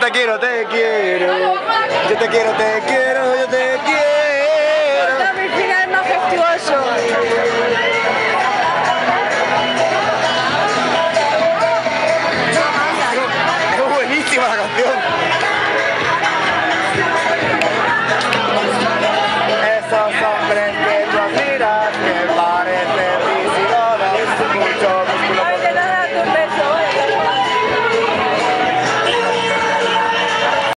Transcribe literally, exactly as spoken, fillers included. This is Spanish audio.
te quiero, te quiero. Yo te quiero, te quiero, yo te quiero. No, mi final majestuoso. Es buenísima la canción. Esos hombres que